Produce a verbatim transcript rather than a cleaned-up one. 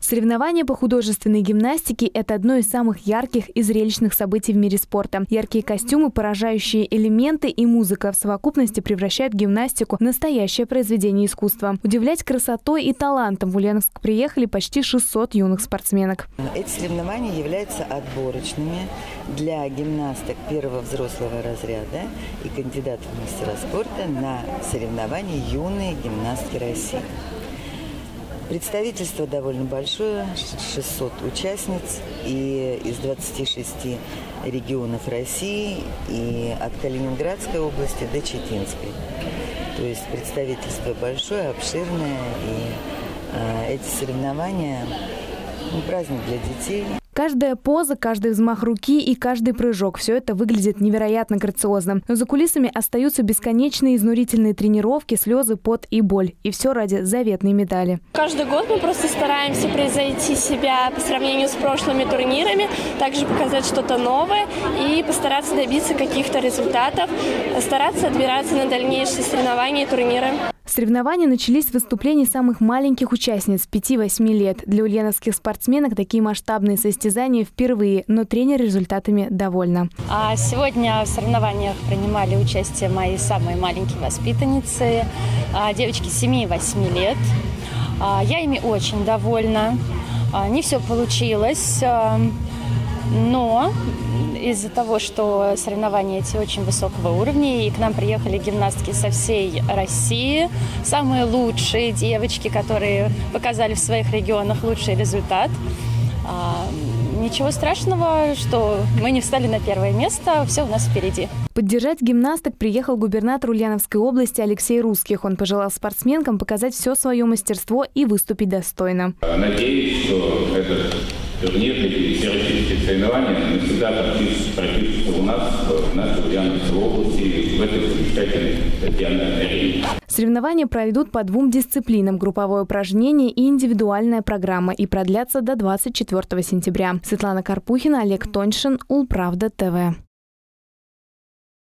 Соревнования по художественной гимнастике – это одно из самых ярких и зрелищных событий в мире спорта. Яркие костюмы, поражающие элементы и музыка в совокупности превращают гимнастику в настоящее произведение искусства. Удивлять красотой и талантом в Ульяновск приехали почти шестьсот юных спортсменок. Эти соревнования являются отборочными для гимнасток первого взрослого разряда и кандидатов в мастера спорта на соревнования «Юные гимнастки России». Представительство довольно большое, шестьсот участниц, и из двадцати шести регионов России, и от Калининградской области до Читинской. То есть представительство большое, обширное, и э, эти соревнования ну, праздник для детей. Каждая поза, каждый взмах руки и каждый прыжок – все это выглядит невероятно грациозно. Но за кулисами остаются бесконечные изнурительные тренировки, слезы, пот и боль. И все ради заветной медали. Каждый год мы просто стараемся превзойти себя по сравнению с прошлыми турнирами, также показать что-то новое и постараться добиться каких-то результатов, стараться отбираться на дальнейшие соревнования и турниры. Соревнования начались с выступлений самых маленьких участниц – пяти-восьми лет. Для ульяновских спортсменок такие масштабные состязания впервые, но тренер результатами довольна. А сегодня в соревнованиях принимали участие мои самые маленькие воспитанницы, девочки семи-восьми лет. Я ими очень довольна. Не все получилось, но из-за того, что соревнования эти очень высокого уровня, и к нам приехали гимнастки со всей России, самые лучшие девочки, которые показали в своих регионах лучший результат. Ничего страшного, что мы не встали на первое место, все у нас впереди. Поддержать гимнасток приехал губернатор Ульяновской области Алексей Русских. Он пожелал спортсменкам показать все свое мастерство и выступить достойно. Надеюсь, что этот турнир, эти всероссийские соревнования навсегда пропишутся у нас, в нашей Ульяновской области, в этой замечательной стадионной арене. Соревнования пройдут по двум дисциплинам – групповое упражнение и индивидуальная программа, и продлятся до двадцать четвёртого сентября. Светлана Карпухина, Олег Тоньшин, Улправда ТВ.